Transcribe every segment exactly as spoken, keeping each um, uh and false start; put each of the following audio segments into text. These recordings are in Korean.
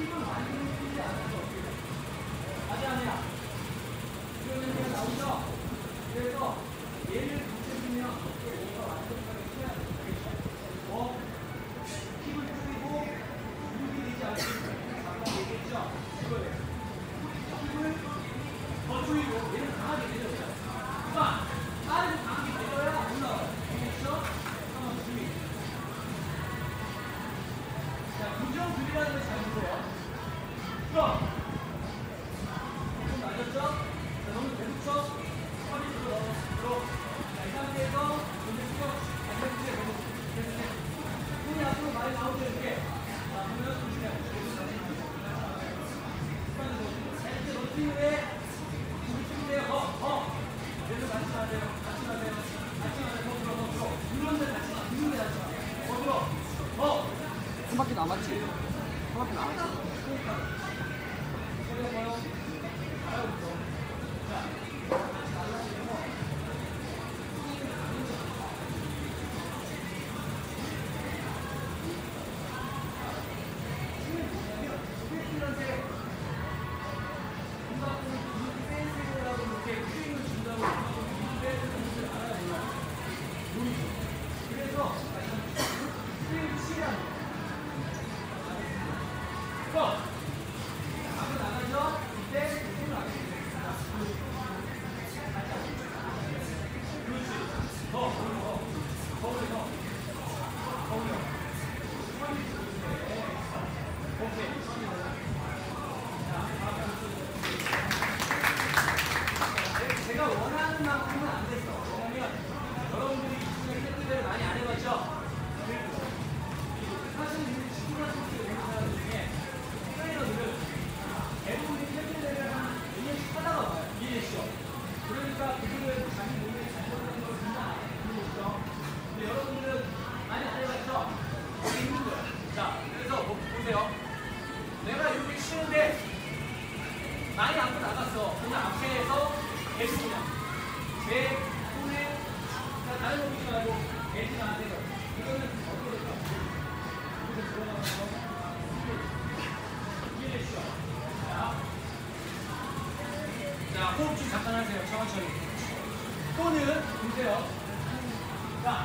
한 바퀴 남았지? 한 바퀴 남았지? 제가 원하는 만큼은 안 됐어. 왜냐면 여러분들이 이쪽에 세트대를 많이 안 해봤죠? 사실 이 친구나 선수를 보는 사람 중에 트레이너들은 대부분이 세트대를 한 이 년씩 하다가 와요. 이 년씩요. 그러니까 그들은 자기 몸에 잘못된 걸 진짜 안 하는 것이죠. 근데 여러분들은 많이 안 해봤죠? 되게 힘든 거예요. 자, 그래서 뭐, 보세요. 내가 이렇게 치는데 많이 안고 나갔어. 그냥 앞에서 계속 그냥 제 손에 다른 거 보지 말고 계속 나한테요. 이거는 어떻게 될까? 이렇게 들어가면서 이게 되시죠. 자, 자 호흡 좀 잠깐 하세요. 천천히. 또는 보세요. 자,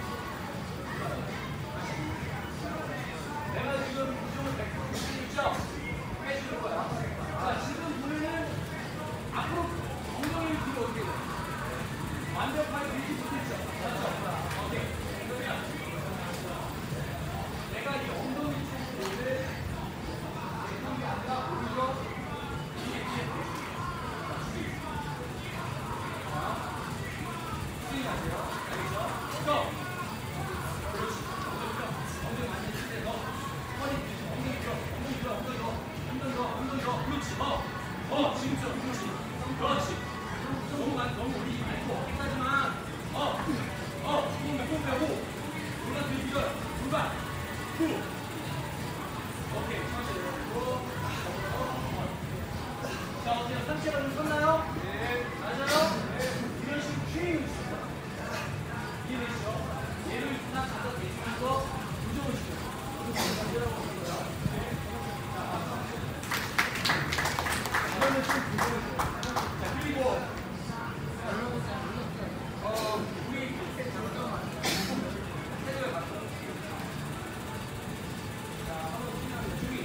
내가 지금 이쪽을 백 퍼센트 있죠? 해줄 거야. 자, 지금 보면은 앞으로 엉덩이를 뒤로 어떻게 돼? 완벽하게 밀지 못했죠? 맞죠? 오케이. 그러면 내가 이 엉덩이 쪽으로를 내는 게 아니라 오히려 이게 뒤에 자, 스윙 하세요. 알겠죠? 스톱. 그렇지. 엉덩이 만졌을 때 너 허리 엉덩이 들어, 엉덩이 들어, 엉덩이 들어, 엉덩이 들어, 엉덩이 들어. 그렇지. 어, 어, 지금처럼. 그렇지. 그렇지. 너무 많이 너무 올리지 말고 어깨까지만. 어, 어, 조금 더 꼭 빼고. 골반 뒤로 밀어요. 골반. 후. 오케이. 천천히 내려오고. 자, 어때요? 상체가 좀 섰나요? 네. 맞아요? 네. 이런 식으로 쉐이밍이 있습니다. 이해되시죠? 얘를 딱 갖다 대주면서 부정을 시켜요. 이렇게 만들어보는 거예요. 네. 자, 이거는 좀 부정을 시켜요. 자, 그리고 어, 우리 잠깐만 세력을 바꿔. 자, 한번 신나게 주의.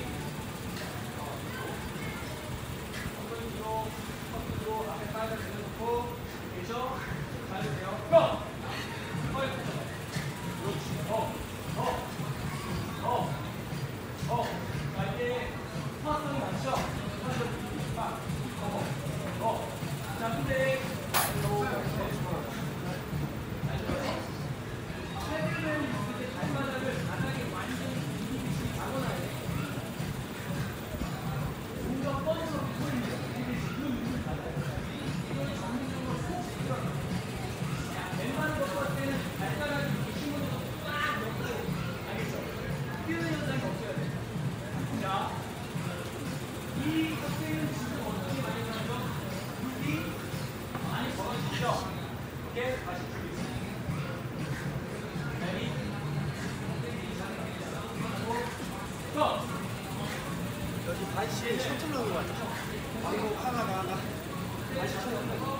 엉덩이 뒤로, 턱 뒤로, 앞에 빨간 내려놓고 되죠? 잘 되세요. 고! 허리 펴서. 그렇지. 어, 어, 어, 어. 자, 이게 소화성이 많죠? 아, 어, 어. 자, 근데 최근에는 이렇게 발바닥을 바닥에 완전히 미리미리 잡아놔야 돼. 뭔가 뻗어서 보이는 그 눈을 닫아요. 이걸 전문적으로 속 들어가요. 왼발 걷을 때는 발바닥이 이렇게 힘으로 꽉 넣고, 알겠죠? 뛰는 현상이 없어야 돼. 자, 이 학생은 지금 어떻게 많이 나죠? 물이 많이 벌어지죠? 이렇게 다시 줄이고. 레디. 또. 다시 천천 넣은 거 같아. 아이고 하나 나 하나. 다시 천천.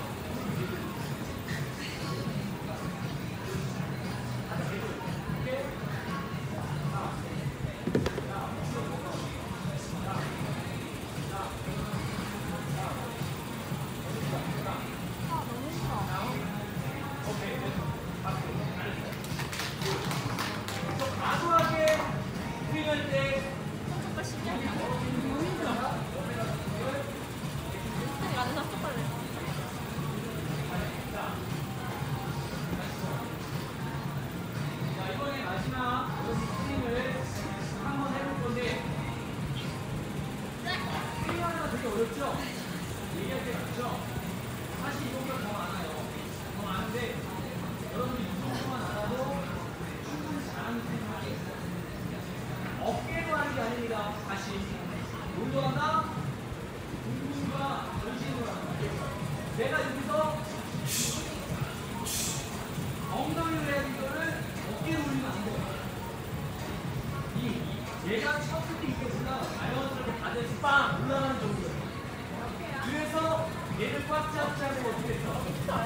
어렵죠? 얘기할 때 맞죠? 사실 이거보다 더 많아요. 더 많은데 여러분이 이 정도만 알아도 충분히 잘하는 생각이 있어요. 어깨로 하는 게 아닙니다. 다시 몸도 한다. 궁금과 전신으로 한다. 내가 여기서 엉덩이를 해야 되는 거를 어깨로 올리면 안 돼요. 이, 얘가 쳤을 때 이게 올라가 자연스럽게 다들 빵 올라가는 정도예요. 그래서 얘를 꽉 잡지 않고 어떻게 했어?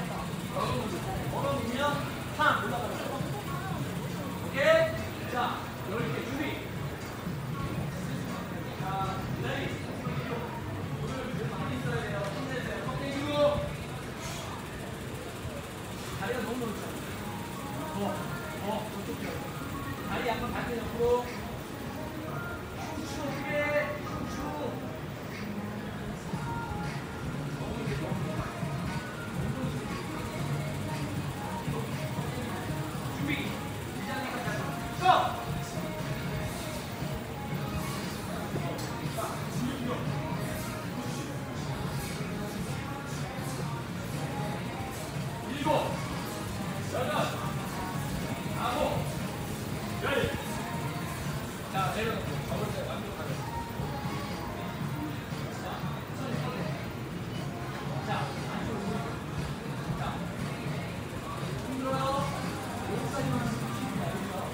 걸어놓으면 팡 올라가죠. 오케이? 자, 열 개 준비. 자, 기다리. 오늘 좀 많이 있어야 돼요. 힘내세요. 턱 대주고. 다리가 너무 넓잖아. 더, 더, 더 좁혀. 다리 약간 밖에 잡고. 춤추 어떻게? 춤추. 준비. 고! 일곱, 여덟, 아홉, 열. 자, 내려놓고 저번 주에 완벽하게. 자, 손이 뻗어. 자, 안쪽으로. 자, 힘들어요. 여기까지만 하시면 됩니다.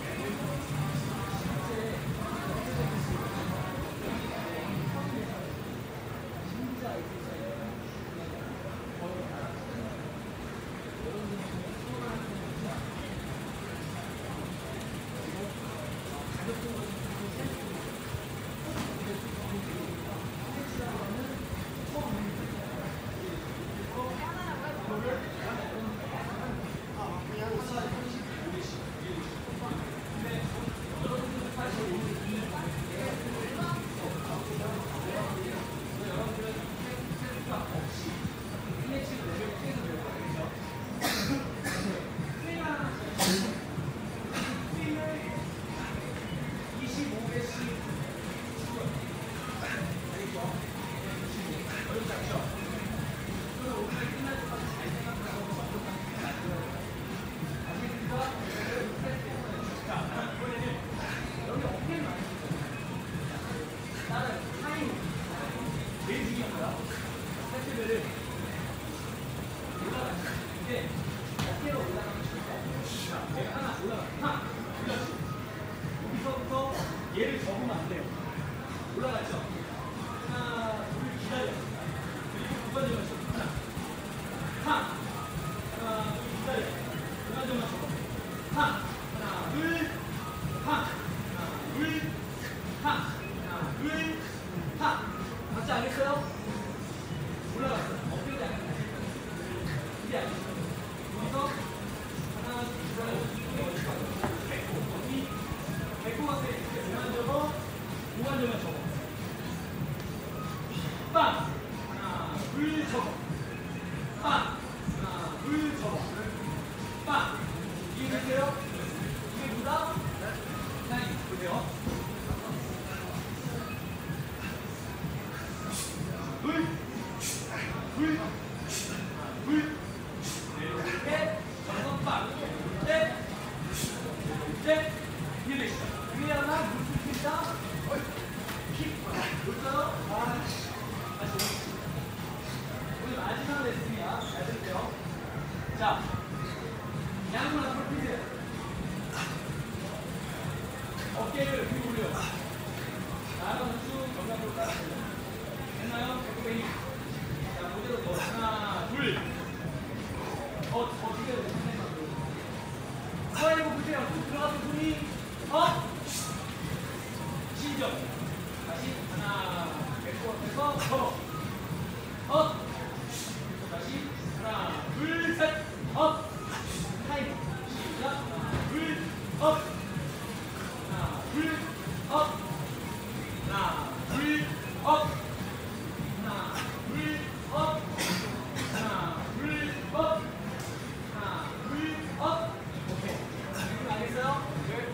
진짜 진짜 거의 다. 여러분들이 수업하는 거 가격적으로 얘를 접으면 안 돼요. 올라갔죠? 하나, 둘, 기다려. 그리고 두 번째 맞춰. 하나, 하. 하나, 둘, 기다려. 두 번째 맞춰. 하. 하나, 둘, 하. 하나, 둘, 하. 하나, 둘, 하. 박자 알겠어요? 올라갔어요. 어깨도 약간 다시. 이게 알겠어요? 여기서 하나, 둘, 기다려. 백구 갔을 때 오만 접어, 오만 점만 접어. 빵! 하나, 둘, 접어. 빵! 하나, 둘, 접어. 빵! 이해되세요? 이게 뭐다? 자, 보세요. 둘, 둘, 둘, 넷, 여섯, 빵. 넷, 넷, 이해되시죠? 위에 하나, 물줄 핀다. 킥. 볼까요? 아, 다시. 진정. 다시 하나, 배꼽에서 걸어. 업. 다시 하나, 둘, 셋. 업. 타임. 시작. 하나, 둘, 업. 하나, 둘, 업. 하나, 둘, 업. 하나, 둘, 업. 하나, 둘, 업. 하나, 둘, 업. 오케이. 지금 알겠어요? 네.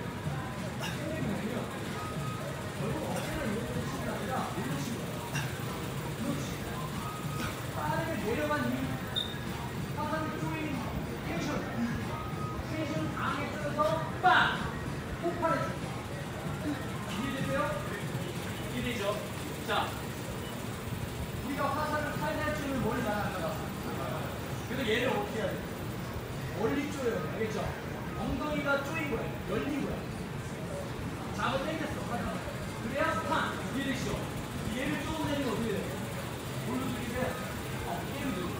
결국 어깨를 이렇게 치는 게 아니라 이렇게 치는 거야. 그렇지. 빠르게 내려간 이유. 화살이 쪼인 텐션. 텐션 강하게 들어서 빵! 폭발해줘. 이해되세요? 이해되죠? 자. 우리가 화살을 살살 쪼면 멀리 나가다가. 그래서 얘를 어떻게 해야 돼? 멀리 쪼여야 돼. 알겠죠? 엉덩이가 쪼인 거야. 열린 거야. 잡아 당겼어. 화살을. 그래야 팡! 이해되시죠? 얘를 쪼내는 거 어떻게 돼? 뭘로 쪼이게? 어깨로 쪼여.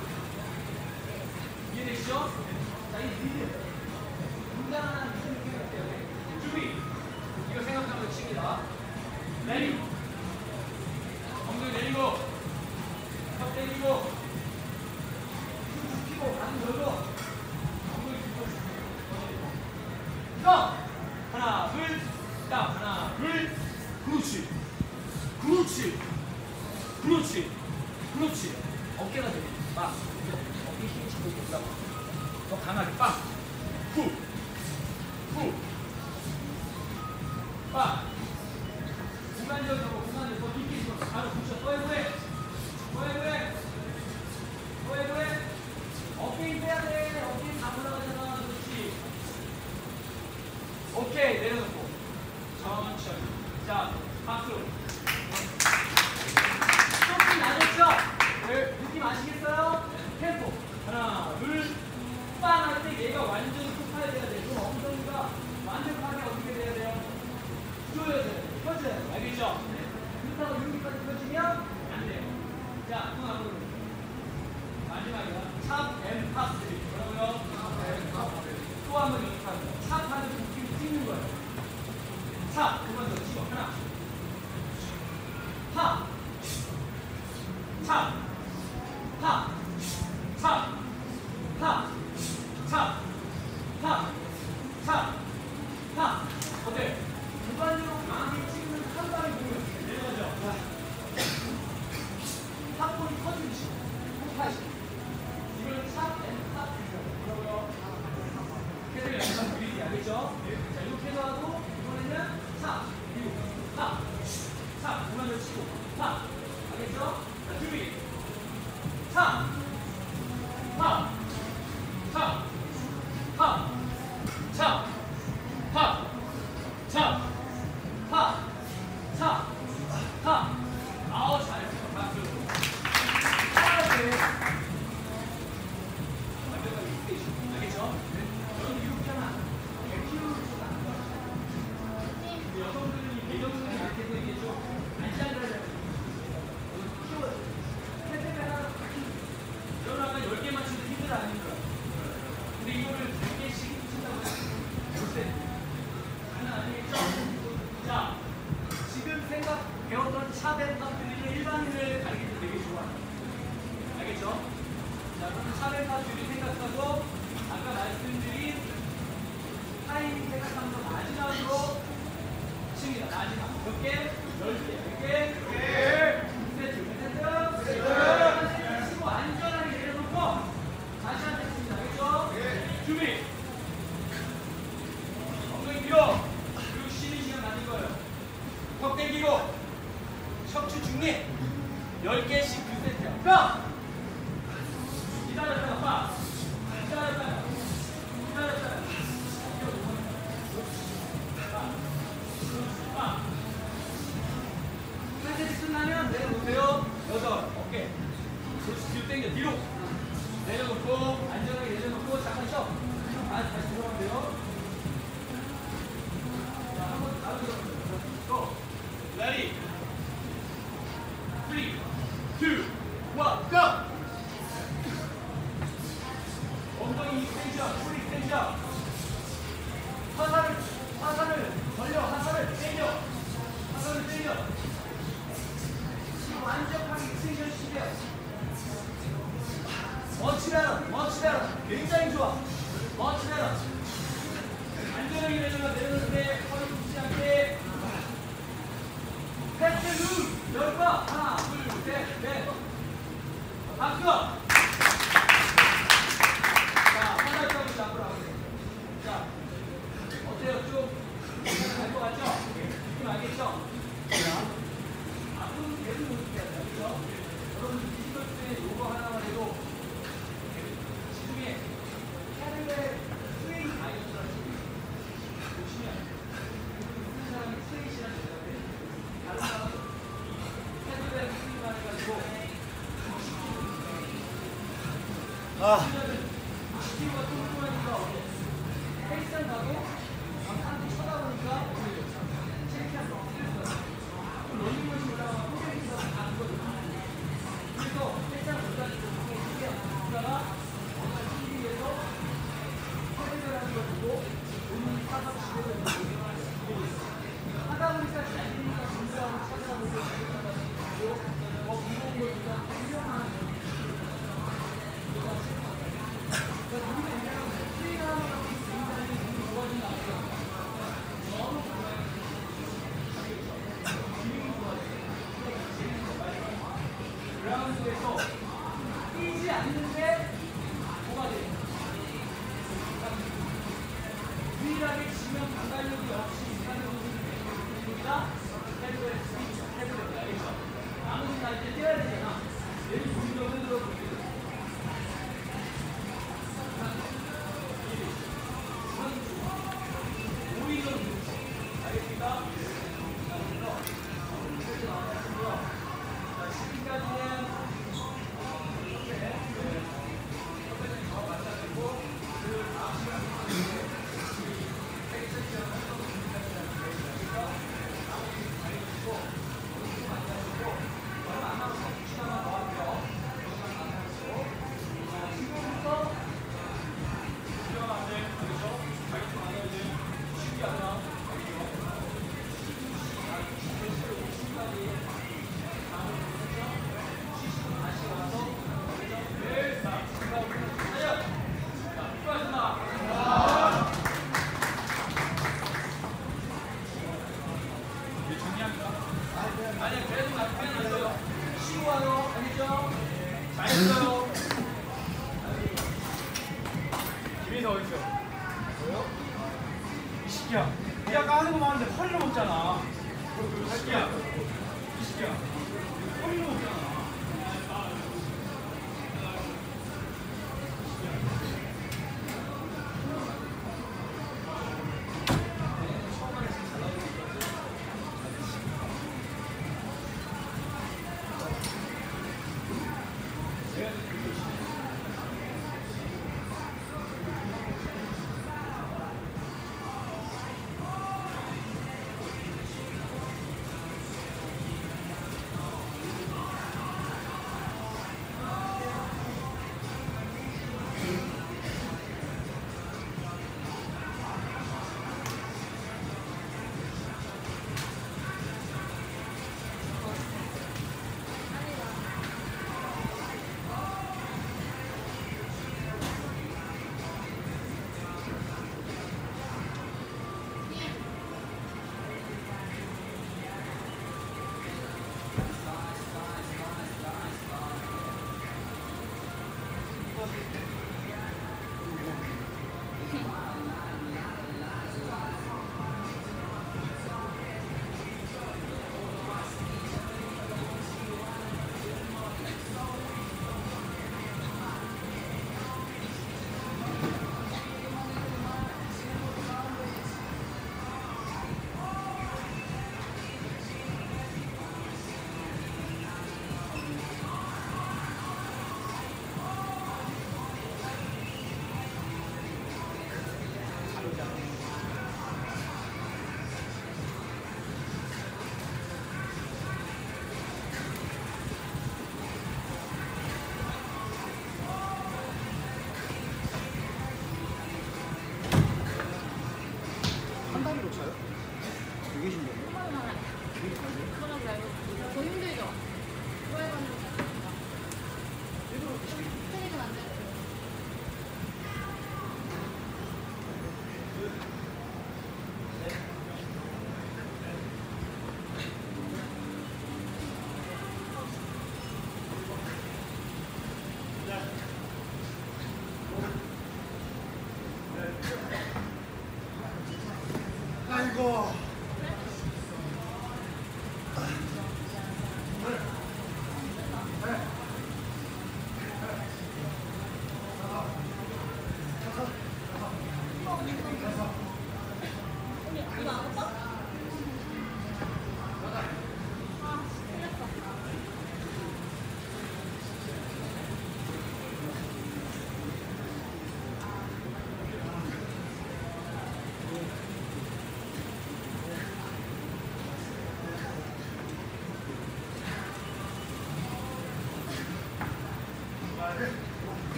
이해되시죠? 자, 이 리듬. 분단한 리듬이 어때요? 준비! 이거 생각하면서 칩니다. 내리! 엉덩이 내리고! 턱 내리고! 쭉 펴고, 가슴 열고! 엉덩이 펴고! 더! 하나, 둘! 딱! 하나, 둘! 그렇지! 그렇지! 그렇지! 그렇지! 어깨가 되게 빵! 어깨 힘이 잡고 있다고. 더 강하게 빵! 후! 후! 빵! 공간적으로 공간을 더 깊게 집어 바로 붙여. 또 해보해! 또 해보해! 또 해보해! 어깨 힘 빼야 돼! 어깨 힘 다 올라가잖아. 그렇지! 오케이! 내려놓고 천천히. 자, 박수! 조금 낮았죠? 네. 느낌 아시겠어요? 템포 하나, 둘, 빵 할 때 얘가 완전히 폭발해야 돼. 그럼 엉덩이가 완벽하게 어떻게 돼야 돼요? 조여야 돼요. 펴져야 돼요. 알겠죠? 네. 그렇다고 여기까지 펴지면 안 돼요. 자, 또 앞으로. 마지막이야. 찹, 앤, 팝. 뭐라고요? 또 한 번 연습합니다. 찹 하는 느낌을 찍는 거예요. 찹, 두 번 더 찍어. 하나. 팝. 찹. 팝. 찹. 팝. 찹. 팝. 찹. 팝. 어때? 주관적으로 강하게 찍는 한 방에 보면 내려가죠. 팝콘이 터지듯이 폭파시. 이걸 찹, 앤, 팝. 뭐라고요? 캐릭터 연습 그리기 알겠죠? 자, 이렇게 해서 하고 이번에는 찹, 그리고 팝. 찹, 그만을 치고 팝. 알겠죠? 자, 준비. 찹. 팝. 찹. 팝. 찹. 팝. 찹. 팝. 찹. 팝. 아우, 잘했어. 박수. 완벽하게 익숙해지죠. 알겠죠? 저는 이렇게 하면 키우는 것도 안 좋아하시죠. 여성들은 배경성이 약해서 이게 좀 안시하더라고요. 키워요. 세대가 하나 여러분 아까 열 개 맞추는 힘들어 안 힘들어? 근데 이거를 백 개씩 친다고 볼때 장난 아니겠죠? 자, 지금 생각 배웠던 차벤팝들이 일반인을 가르칠 때 되게 좋아요. 알겠죠? 자, 그럼 차벤팝들이 생각하고 아까 말씀드린 타이밍 생각하면서 마지막으로 칩니다. 마지막 몇 개? 열 개. 몇 개? 몇 개? 세트. 세트. 세트. 치고 안전하게 내려놓고 다시 한 번 칩니다. 알겠죠? 준비. 엉덩이 밀어. 그리고 쉬는 시간 가질 거예요. 턱 당기고 척추 중립. 열 개씩 두 세트야. 뿅! 기다렸다가 빠. 기다렸다가. 기다렸다가. 빠. 한 세트 끝나면 내려놓으세요. 여덟. 어깨. 그렇지. 뒤로 당겨. 뒤로. 내려놓고 안전하게 내려놓고 잠깐 쉬어. 다시 다시 들어가면 돼요. 자, 한번 다음 들어가면 고. Ready. three, two, one, go. 엉덩이 익스텐션, 풀 익스텐션. 화살을 화살을 벌려. 화살을 당겨. 화살을 당겨. 열 번. 하나, 둘, 셋, 넷. 박수. 자, 팔팔점을 잡으러 가세요. 자, 어때요? 좀 잘것 같죠? 느낌 알겠죠? 앞으로 계속 모습해야 돼요. 그렇죠? 여러분 이십일 때 요거 하나만 해도 지중에 캐들의 스웨이 다이어트라는 보시면 무슨 사람이 스웨이시라는 대답을 다른 사람은 캐들의 스웨이만 해가지고 아. 시키가 뚱뚱하니까 헬스장 가도 사람들이 쳐다보니까 체크할 수 없어요. 러닝머신 올라가면 포켓에서 다 그거든요. 그래서 헬스장 올라가기 전에 신기한 누가가 어느 날 티비에서 캐들이라는 걸 보고 본인이 사서 집에서 보고 있어요. 하다 보니까 잘 되니까 공부하고 찾아보고 그리고 더 무거운 걸 보다 훌륭한 그라운드에서 뛰지 않는데 뭐가 돼요? 유일하게 지면 반발력이 없이 인간의 모습을 내는 겁니다. 헤드웨이 스피치, 헤드웨이 알겠죠? 나머지 날 때 뛰어야 되잖아. 얘를 보이려 흔들어 보이려. 오히려 알겠습니까? 그래서 나왔고요. 자, 지금까지는 이렇게 선배님 저와 마찬가지고 그 다음 시간에 세계 챔피언 활동 준비까지라는 계획이니까 나머지 잘해주시고 오늘 많이 하시고 얼마 안 남아서 이 시간만 더 할게요. 이 시간 만나시고 지금부터 준비하면 안 돼. 알겠죠? 자격증 안 해야지. 쉽게 하면 알겠죠? 아니, 그래도 나쁘게 났어요. 쉬고 와요. 알겠죠? 잘했어요. 김희서 어딨어? 뭐요? 이 새끼야. 니 아까 하는 거 많은데 허리를 먹잖아. 이 새끼야. 이 새끼야. 허리를 먹잖아.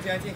화이팅 화이팅.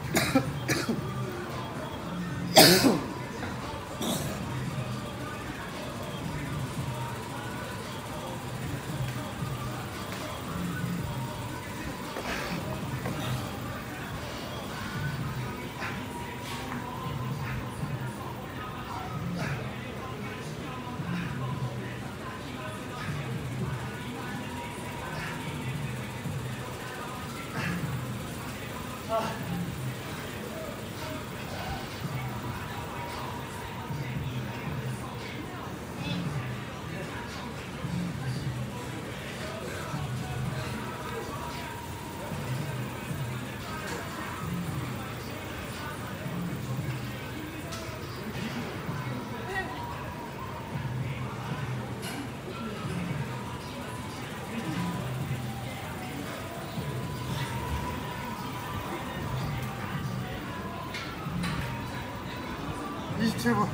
이십칠 분.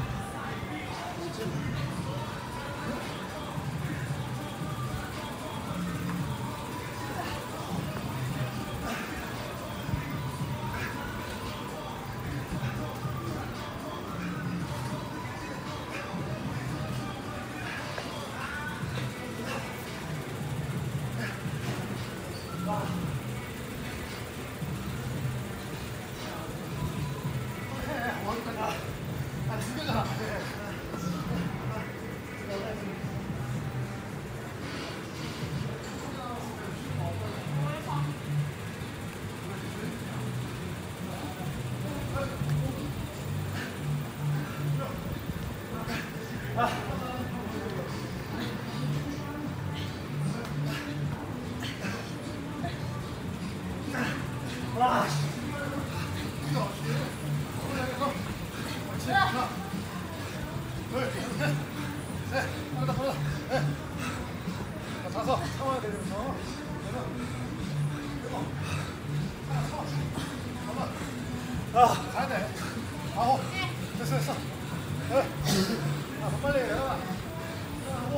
자서 참아야 되면서 아 가야 돼. 아홉 됐어 됐어. 네. 아 빨리 내려가. 아홉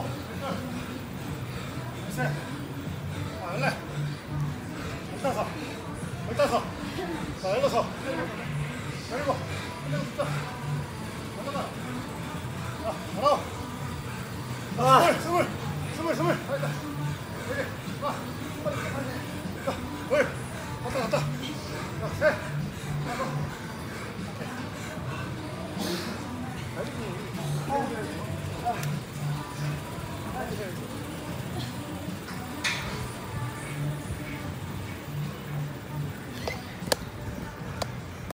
셋. 아 열네. 열다섯. 열다섯. 자 열여섯. 열일곱. 열여덟. 열여덟. 아 열아홉. 아 스물 스물 스물 스물. 여기 와 빨리.